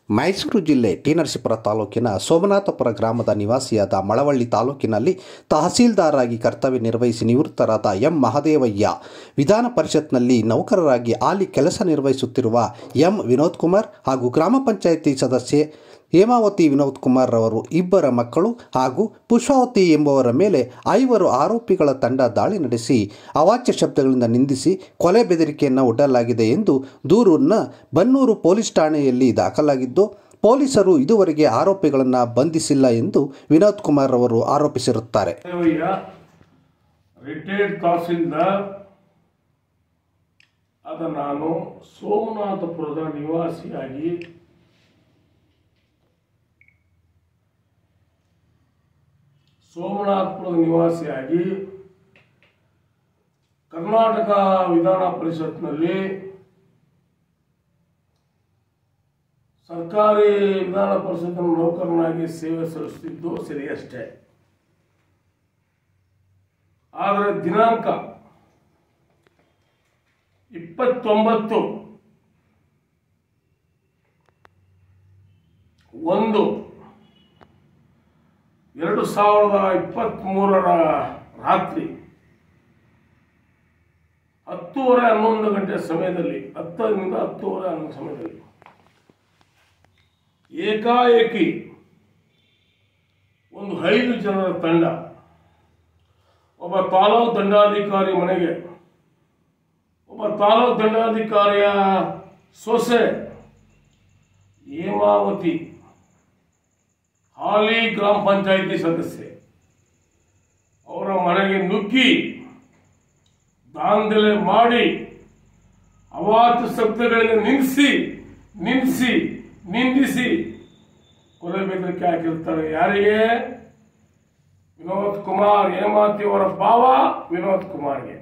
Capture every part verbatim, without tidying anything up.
ಮೈಸೂರು ಜಿಲ್ಲೆ ಟಿ ನರಸೀಪುರ ತಾಲೂಕಿನ ಸೋಮನಾಥಪುರ ಗ್ರಾಮದ ನಿವಾಸಿಯಾದ ಮಳವಳ್ಳಿ ತಾಲೂಕಿನಲ್ಲಿ ತಹಸೀಲ್ದಾರ್ ಆಗಿ ಕರ್ತವ್ಯ ನಿರ್ವಹಿಸಿ ನಿವೃತ್ತರಾದ ಎಂ ಮಹದೇವಯ್ಯ ವಿಧಾನ ಪರಿಷತ್ನಲ್ಲಿ ನೌಕರರಾಗಿ ಹಾಲಿ ಕೆಲಸ ನಿರ್ವಹಿಸುತ್ತಿರುವ ಎಂ ವಿನೋದ್ ಕುಮಾರ್ ಹಾಗೂ ಗ್ರಾಮ ಪಂಚಾಯಿತಿ ಸದಸ್ಯೆ ಹೇಮಾವತಿ ವಿನೋದ್ ಕುಮಾರ್ ರವರು ಇಬ್ಬರ ಮಕ್ಕಳು ಹಾಗೂ ಪುಷ್ಪಾವತಿ ಎಂಬುವರ ಮೇಲೆ ಐವರು ಆರೋಪಿಗಳ ತಂಡ ದಾಳಿ ನಡೆಸಿ ಅವಾಚ್ಯ ಶಬ್ದಗಳಿಂದ ನಿಂದಿಸಿ ಕೊಲೆ ಬೆದರಿಕೆಯನ್ನು ಒಡ್ಡಲಾಗಿದೆ ಎಂದು ದೂರನ್ನು ಬನ್ನೂರು ಪೊಲೀಸ್ ಠಾಣೆಯಲ್ಲಿ ದಾಖಲಾಗಿದ್ದು, ಪೊಲೀಸರು ಇದುವರೆಗೆ ಆರೋಪಿಗಳನ್ನು ಬಂಧಿಸಿಲ್ಲ ಎಂದು ವಿನೋದ್ ಕುಮಾರ್ ಅವರು ಆರೋಪಿಸಿರುತ್ತಾರೆ. ರಿಟೈರ್ಡ್ ತಹಸೀಲ್ದಾರ್ ಆದ ನಾನು ಸೋಮನಾಥಪುರದ ನಿವಾಸಿಯಾಗಿ ಸೋಮನಾಥಪುರದ ನಿವಾಸಿಯಾಗಿ ಕರ್ನಾಟಕ ವಿಧಾನ ಪರಿಷತ್ನಲ್ಲಿ ಸರ್ಕಾರಿ ವಿಧಾನ ಪರಿಷತ್ನ ನೌಕರನಾಗಿ ಸೇವೆ ಸಲ್ಲಿಸುತ್ತಿದ್ದು ಸರಿಯಷ್ಟೇ. ಆದರೆ ದಿನಾಂಕ ಇಪ್ಪತ್ತೊಂಬತ್ತು ಒಂದು ಎರಡು ಸಾವಿರದ ಇಪ್ಪತ್ತ್ಮೂರರ ರಾತ್ರಿ ಹತ್ತೂವರೆ ಹನ್ನೊಂದು ಗಂಟೆ ಸಮಯದಲ್ಲಿ ಹತ್ತರಿಂದ ಹತ್ತೂವರೆ ಹನ್ನೊಂದು ಸಮಯದಲ್ಲಿ ಏಕಾಏಕಿ ಒಂದು ಐದು ಜನರ ತಂಡ ಒಬ್ಬ ತಾಲೂಕು ದಂಡಾಧಿಕಾರಿ ಮನೆಗೆ, ಒಬ್ಬ ತಾಲೂಕು ದಂಡಾಧಿಕಾರಿಯ ಸೊಸೆ ಹೇಮಾವತಿ, ಹಾಲಿ ಗ್ರಾಮ ಪಂಚಾಯಿತಿ ಸದಸ್ಯೆ, ಅವರ ಮನೆಗೆ ನುಗ್ಗಿ ದಾಂಧಲೆ ಮಾಡಿ ಅವಾಚ್ಯ ಶಬ್ದಗಳಿಂದ ನಿಂದಿಸಿ ನಿಂದಿಸಿ ನಿಂದಿಸಿ ಕೊಲೆ ಬೆದರಿಕೆ ಹಾಕಿರ್ತಾರೆ. ಯಾರಿಗೆ? ವಿನೋದ್ ಕುಮಾರ್, ಹೇಮಾವತಿ ಅವರ ಭಾವ ವಿನೋದ್ ಕುಮಾರ್ಗೆ.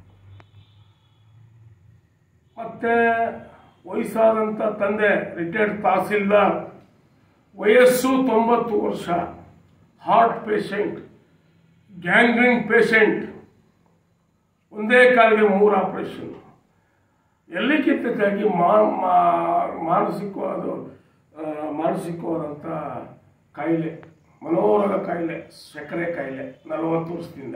ಮತ್ತೆ ವಯಸ್ಸಾದಂಥ ತಂದೆ ರಿಟೈರ್ಡ್ ತಹಸೀಲ್ದಾರ್, ವಯಸ್ಸು ತೊಂಬತ್ತು ವರ್ಷ, ಹಾರ್ಟ್ ಪೇಷಂಟ್, ಗ್ಯಾಂಗ್ರೀನ್ ಪೇಷಂಟ್, ಒಂದೇ ಕಾಲಿಗೆ ಮೂರು ಆಪರೇಷನ್, ಎಲ್ಲಕ್ಕಿಂತಕ್ಕಾಗಿ ಮಾನಸಿಕವಾದ ಮಾನಸಿಕವಾದಂಥ ಕಾಯಿಲೆ, ಮನೋರೋಗ ಕಾಯಿಲೆ, ಸಕ್ಕರೆ ಕಾಯಿಲೆ, ನಲವತ್ತು ವರ್ಷದಿಂದ.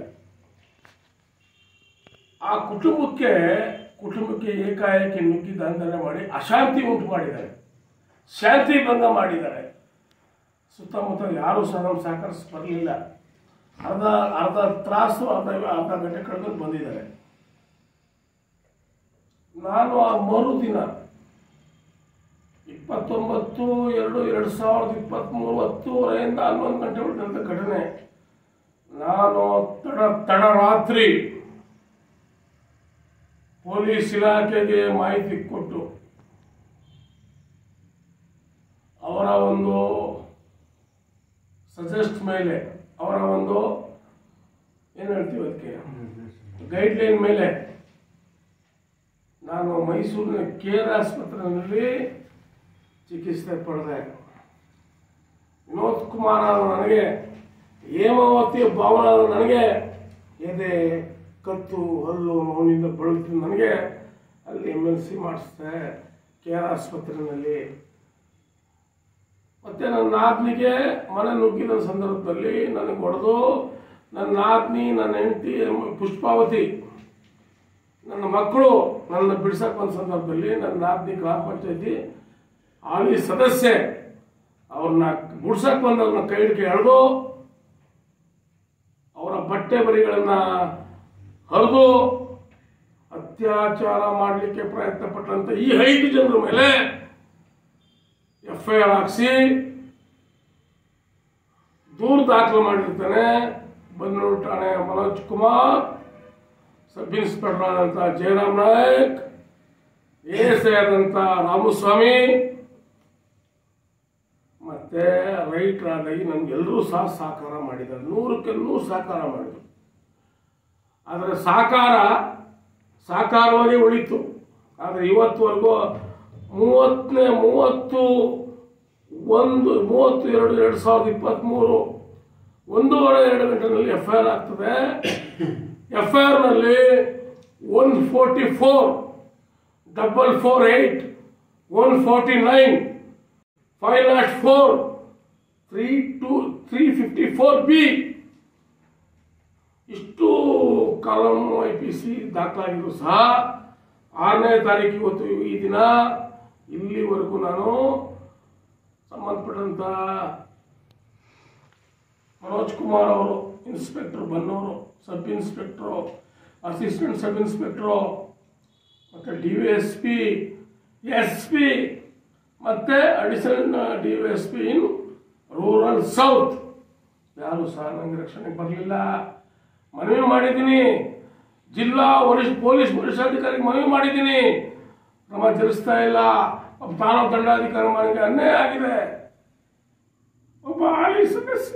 ಆ ಕುಟುಂಬಕ್ಕೆ ಕುಟುಂಬಕ್ಕೆ ಏಕಾಏಕಿ ನುಗ್ಗಿ ದಂಧನೆ ಮಾಡಿ ಅಶಾಂತಿ ಉಂಟು ಮಾಡಿದ್ದಾರೆ, ಶಾಂತಿ ಭಂಗ ಮಾಡಿದ್ದಾರೆ. ಸುತ್ತಮುತ್ತ ಯಾರೂ ಸಹ ನಮ್ಮ ಸಹಕರಿಸಿ ಬರಲಿಲ್ಲ. ಅರ್ಧ ಅರ್ಧ ತ್ರಾಸು ಅರ್ಧ ಅರ್ಧ ಗಂಟೆ ಕಳೆದು ಬಂದಿದ್ದಾರೆ. ನಾನು ಆ ಮರುದಿನ ಇಪ್ಪತ್ತೊಂಬತ್ತು ಎರಡು ಎರಡು ಸಾವಿರದ ಇಪ್ಪತ್ತ್ಮೂರು ಹತ್ತೂವರೆಯಿಂದ ಹನ್ನೊಂದು ಗಂಟೆ ಉಳಿದಂಥ ಘಟನೆ. ನಾನು ತಡ ತಡರಾತ್ರಿ ಪೊಲೀಸ್ ಇಲಾಖೆಗೆ ಮಾಹಿತಿ ಕೊಟ್ಟು ಅವರ ಒಂದು ಸಜೆಸ್ಟ್ ಮೇಲೆ, ಅವರ ಒಂದು ಏನು ಹೇಳ್ತೀವಿ ಅದಕ್ಕೆ ಗೈಡ್ಲೈನ್ ಮೇಲೆ ನಾನು ಮೈಸೂರಿನ ಕೆ ಆರ್ ಆಸ್ಪತ್ರೆಯಲ್ಲಿ ಚಿಕಿತ್ಸೆ ಪಡೆದೆ. ವಿನೋದ್ ಕುಮಾರ್ ನನಗೆ, ಹೇಮಾವತಿ ಭಾವನ ನನಗೆ ಎದೆ, ಕತ್ತು, ಹಲ್ಲು ನೋವಿನಿಂದ ಬಳಲ್ತಿದ್ದು ನನಗೆ ಅಲ್ಲಿ ಎಮ್ ಎಲ್ ಸಿ ಮಾಡಿಸ್ದೆ ಕೆ ಆರ್ ಆಸ್ಪತ್ರೆಯಲ್ಲಿ. ಮತ್ತೆ ನನ್ನ ನಾದ್ನಿಗೆ ಮನೆ ನುಗ್ಗಿದ ಸಂದರ್ಭದಲ್ಲಿ ನನಗೆ ಹೊಡೆದು ನನ್ನ ನಾದ್ನಿ, ನನ್ನ ಹೆಂಡತಿ ಪುಷ್ಪಾವತಿ, ನನ್ನ ಮಕ್ಕಳು ನನ್ನ ಬಿಡ್ಸಕ್ಕೆ ಬಂದ ಸಂದರ್ಭದಲ್ಲಿ ನನ್ನ ನಾದ್ನಿ ಗ್ರಾಮ ಪಂಚಾಯತಿ ಹಾಲಿ ಸದಸ್ಯೆ ಅವ್ರನ್ನ ಬಿಡ್ಸಕ್ಕೆ ಬಂದವ್ರನ್ನ ಕೈ ಹಿಡಿಕೆ ಎಳೆದು ಅವರ ಬಟ್ಟೆ ಬರಿಗಳನ್ನು ಹರಿದು ಅತ್ಯಾಚಾರ ಮಾಡಲಿಕ್ಕೆ ಪ್ರಯತ್ನ ಪಟ್ಟಂತ ಈ ಐದು ಜನರ ಮೇಲೆ ಎಫ್ ಐ ಆರ್ ಹಾಕಿಸಿ ದೂರು ದಾಖಲು ಮಾಡಿರ್ತಾನೆ. ಬನ್ನೂರು ಠಾಣೆ ಮನೋಜ್ ಕುಮಾರ್, ಸಬ್ ಇನ್ಸ್ಪೆಕ್ಟರ್ ಆದಂಥ Jayaram Nayak, A S I ಆದಂಥ ರಾಮಸ್ವಾಮಿ, ಮತ್ತೆ ರೈಟರ್ ಆದಾಗಿ ನನಗೆಲ್ಲರೂ ಸಹ ಸಹಕಾರ ಮಾಡಿದ್ದಾರೆ. ನೂರಕ್ಕೆ ನೂರು ಸಹಕಾರ ಮಾಡಿದರು. ಆದರೆ ಸಹಕಾರ ಸಹಕಾರವಾಗಿ ಉಳಿತು. ಆದರೆ ಇವತ್ತುವರೆಗೂ ಮೂವತ್ತನೇ ಮೂವತ್ತು ಒಂದು ಮೂವತ್ತು ಎರಡು ಎರಡು ಸಾವಿರದ ಇಪ್ಪತ್ತ್ಮೂರು ಒಂದೂವರೆ ಎರಡು ಗಂಟೆನಲ್ಲಿ ಎಫ್ ಐ ಆರ್ ಆಗ್ತದೆ. ಎಫ್ ಐ ಆರ್ನಲ್ಲಿ one forty four double four eight one forty nine five nought four three two three fifty four B ಇಷ್ಟು ಕಾಲಂ ಐ ಪಿ ಸಿ ದಾಖಲಾಗಿದ್ರು ಸಹ ಆರನೇ ತಾರೀಕು ಇವತ್ತು ಈ ದಿನ ಇಲ್ಲಿವರೆಗೂ ನಾನು ಸಂಬಂಧಪಟ್ಟಂತ ಮನೋಜ್ ಕುಮಾರ್ ಅವರು, inspector Bannur, sub inspector, assistant sub inspector, ಮತ್ತೆ D V S P, S P, ಮತ್ತೆ additional D V S P in rural south ಯಾರು ಸಹ ನನಗೆ ರಕ್ಷಣೆಗೆ ಬರಲಿಲ್ಲ. ಮನವಿ ಮಾಡಿದ್ದೀನಿ, ಜಿಲ್ಲಾ ವರಿಷ್ಠ ಪೊಲೀಸ್ ವರಿಷ್ಠಾಧಿಕಾರಿಗೆ ಮನವಿ ಮಾಡಿದ್ದೀನಿ, ಕ್ರಮ ಜರುಗಿಸ್ತಾ ಇಲ್ಲ. ಒಬ್ಬ ತಾಲೂಕು ದಂಡಾಧಿಕಾರಿ ಮನೆಗೆ ಅನ್ಯಾಯ ಆಗಿದೆ. ಒಬ್ಬ ಹಾಲಿ ಸದಸ್ಯ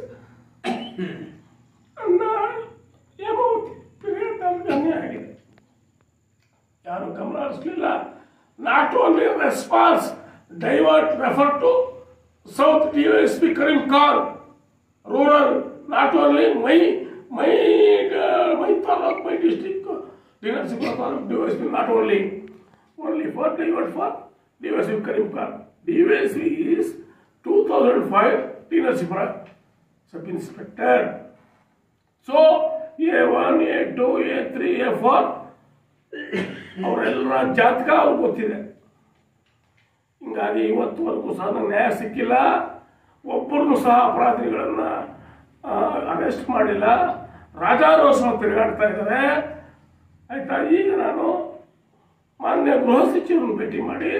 ಅನ್ಯಾಯ ಆಗಿದೆ, ಯಾರು ಗಮನ ಹರಿಸಲಿಲ್ಲ. Not only response divert refer to south D S P Karim Khan rural, not only my my my taluk my district T Narasipura taluk D S P, not only only for divert for D S P Karim Khan. D S P is two thousand five T Narasipura sub inspector. So A one, A two, A three, A four ಅವರೆಲ್ಲರ ಜಾತಕ ಅವ್ರಿಗೆ ಗೊತ್ತಿದೆ. ಹಿಂಗಾಗಿ ಇವತ್ತುವರೆಗೂ ಸಹ ನಂಗೆ ನ್ಯಾಯ ಸಿಕ್ಕಿಲ್ಲ. ಒಬ್ಬರನ್ನು ಸಹ ಅಪರಾಧಿಗಳನ್ನ ಅರೆಸ್ಟ್ ಮಾಡಿಲ್ಲ. ರಾಜಾರೋಷ ತಿರುಗಾಡ್ತಾ ಇದ್ದಾರೆ. ಆಯ್ತಾ, ಈಗ ನಾನು ಮಾನ್ಯ ಗೃಹ ಸಚಿವರನ್ನು ಭೇಟಿ ಮಾಡಿ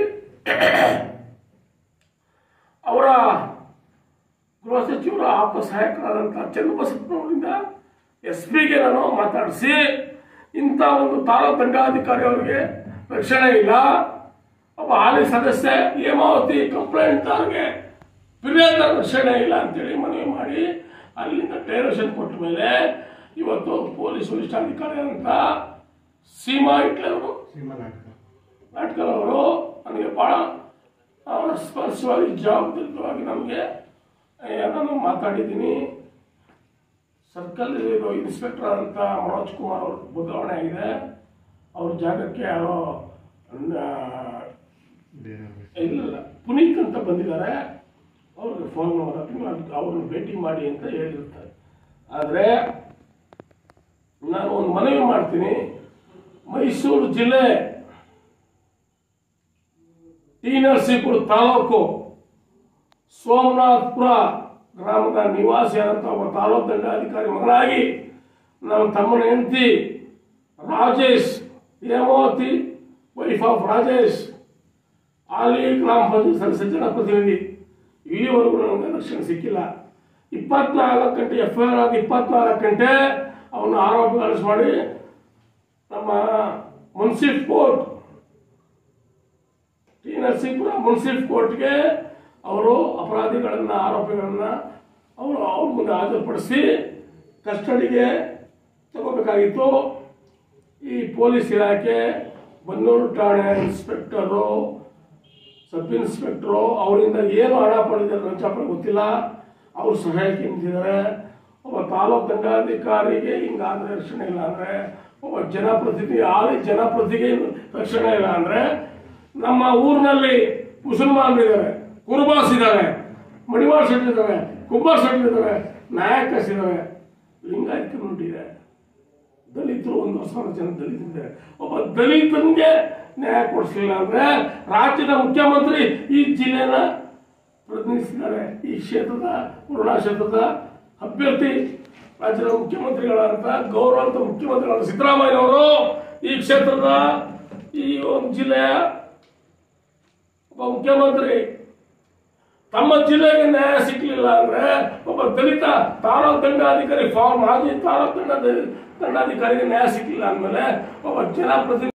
ಅವರ ಗೃಹ ಸಚಿವರ ಆಪ್ತ ಸಹಾಯಕರಾದಂತಹ ಚನ್ನಬಸಪ್ಪನವರಿಂದ ಎಸ್ ಪಿಗೆ ನಾನು ಮಾತಾಡಿಸಿ, ಇಂಥ ಒಂದು ತಾಲೂಕು ದಂಡಾಧಿಕಾರಿ ಅವರಿಗೆ ರಕ್ಷಣೆ ಇಲ್ಲ, ಒಬ್ಬ ಹಾಲಿ ಸದಸ್ಯ ಹೇಮಾವತಿ ಕಂಪ್ಲೇಂಟ್ದಾರ್ಗೆ ಫಿರ್ಯಾದ ರಕ್ಷಣೆ ಇಲ್ಲ ಅಂತೇಳಿ ಮನವಿ ಮಾಡಿ ಅಲ್ಲಿಂದ ಡೈರೆಕ್ಷನ್ ಕೊಟ್ಟ ಮೇಲೆ ಇವತ್ತು ಪೊಲೀಸ್ ವರಿಷ್ಠಾಧಿಕಾರಿ ಅಂತ ಸೀಮಾ ಇಟ್ಲೆ ಅವರು ನಾಟಕಲ್ ಅವರು ನನಗೆ ಬಹಳ ಸ್ಪರ್ಶವಾಗಿ ಜವಾಬ್ದಾರಿಯುತವಾಗಿ ನಮಗೆ ನಾನು ಮಾತಾಡಿದ್ದೀನಿ. ಸರ್ಕಲ್ ಇನ್ಸ್ಪೆಕ್ಟರ್ ಅಂತ ಮನೋಜ್ ಕುಮಾರ್ ಅವರು ಬದಲಾವಣೆ ಆಗಿದೆ. ಅವ್ರ ಜಾಗಕ್ಕೆ ಯಾರೋ ಇಲ್ಲ ಪುನೀತ್ ಅಂತ ಬಂದಿದ್ದಾರೆ. ಅವ್ರಿಗೆ ಫೋನ್ ಮಾಡ್ತೀನಿ, ಅವ್ರನ್ನ ಭೇಟಿ ಮಾಡಿ ಅಂತ ಹೇಳಿರ್ತಾರೆ. ಆದರೆ ನಾನು ಒಂದು ಮನವಿ ಮಾಡ್ತೀನಿ. ಮೈಸೂರು ಜಿಲ್ಲೆ ಟಿ ನರಸೀಪುರ ತಾಲೂಕು ಸೋಮನಾಥಪುರ ಗ್ರಾಮದ ನಿವಾಸಿಯಾದಂಥ ಒಬ್ಬ ತಾಲೂಕು ದಂಡಾಧಿಕಾರಿ ಮಗನಾಗಿ ನಮ್ಮ ತಮ್ಮನ ಹೆಂಡತಿ ರಾಜೇಶ್, ಹೇಮಾವತಿ ವೈಫ್ ಆಫ್ ರಾಜೇಶ್, ಹಾಲಿ ಗ್ರಾಮ ಪಂಚಾಯತ್ ಸದಸ್ಯ ಜನಪ್ರತಿನಿಧಿ, ಇಲ್ಲಿವರೆಗೂ ನನಗೆ ರಕ್ಷಣೆ ಸಿಕ್ಕಿಲ್ಲ. ಇಪ್ಪತ್ನಾಲ್ಕು ಗಂಟೆ ಎಫ್ ಐ ಆರ್ ಆದ ಇಪ್ಪತ್ನಾಲ್ಕು ಗಂಟೆ ಅವನು ಆರೋಪ ಮಾಡಿ ನಮ್ಮ ಮುನ್ಸಿಫ್ ಕೋರ್ಟ್ ಟಿ ನರಸೀಪುರ ಮುನ್ಸಿಫ್ ಕೋರ್ಟ್ಗೆ ಅವರು ಅಪರಾಧಿಗಳನ್ನ ಆರೋಪಿಗಳನ್ನ ಅವರು ಅವ್ರ ಮುಂದೆ ಹಾಜರುಪಡಿಸಿ ಕಸ್ಟಡಿಗೆ ತಗೋಬೇಕಾಗಿತ್ತು. ಈ ಪೊಲೀಸ್ ಇಲಾಖೆ, ಬನ್ನೂರು ಠಾಣೆ ಇನ್ಸ್ಪೆಕ್ಟರು, ಸಬ್ ಇನ್ಸ್ಪೆಕ್ಟರು ಅವರಿಂದ ಏನು ಹಣ ಪಡೆದಿದ್ದಾರೆ ಲಂಚ ಗೊತ್ತಿಲ್ಲ. ಅವರು ಸಹಾಯಕ್ಕೆ ನಿಂತಿದ್ದಾರೆ. ಒಬ್ಬ ತಾಲೂಕು ದಂಡಾಧಿಕಾರಿಗೆ ಹಿಂಗಾದ್ರೆ ರಕ್ಷಣೆ ಇಲ್ಲ ಅಂದರೆ, ಒಬ್ಬ ಜನಪ್ರತಿನಿಧಿ ಹಾಲಿ ಜನಪ್ರತಿನಿಧಿಗೆ ರಕ್ಷಣೆ ಇಲ್ಲ ಅಂದರೆ, ನಮ್ಮ ಊರಿನಲ್ಲಿ ಮುಸಲ್ಮಾನರಿದ್ದಾರೆ, ಕುರುಬಾಸ್ ಇದ್ದಾರೆ, ಮಡಿವಾಳ ಶೆಟ್ಟಿ ಇದ್ದಾರೆ, ಕುಂಬಾರ್ ಶೆಟ್ಟಿ ಇದ್ದಾರೆ, ನಾಯಕಸ್ ಇದ್ದಾರೆ, ಲಿಂಗಾಯತ ಕಮ್ಯುನಿಟಿ ಇದೆ, ದಲಿತರು ಒಂದು ಸಾವಿರ ಜನ ದಲಿತರಿದ್ದಾರೆ. ಒಬ್ಬ ದಲಿತನಿಗೆ ನ್ಯಾಯ ಕೊಡಿಸಲಿಲ್ಲ ಅಂದ್ರೆ ರಾಜ್ಯದ ಮುಖ್ಯಮಂತ್ರಿ ಈ ಜಿಲ್ಲೆನ ಪ್ರತಿನಿಧಿಸಿದ್ದಾರೆ. ಈ ಕ್ಷೇತ್ರದ ವರುಣಾ ಕ್ಷೇತ್ರದ ಅಭ್ಯರ್ಥಿ ರಾಜ್ಯದ ಮುಖ್ಯಮಂತ್ರಿಗಳಾದಂಥ ಗೌರವಾನ್ವಿತ ಮುಖ್ಯಮಂತ್ರಿಗಳಾದ ಸಿದ್ದರಾಮಯ್ಯನವರು ಈ ಕ್ಷೇತ್ರದ ಈ ಒಂದು ಜಿಲ್ಲೆಯ ಒಬ್ಬ ಮುಖ್ಯಮಂತ್ರಿ. ತಮ್ಮ ಜಿಲ್ಲೆಗೆ ನ್ಯಾಯ ಸಿಕ್ಕಲಿಲ್ಲ ಅಂದ್ರೆ ಒಬ್ಬ ದಲಿತ ತಾಲೂಕು ದಂಡಾಧಿಕಾರಿ ಫಾರ್ಮ್ ಆಗಿ ತಾಲೂಕು ದಂಡ ದಂಡಾಧಿಕಾರಿಗೆ ನ್ಯಾಯ ಸಿಕ್ಕಲಿಲ್ಲ ಅಂದಮೇಲೆ ಒಬ್ಬ ಜನಪ್ರತಿನಿಧಿ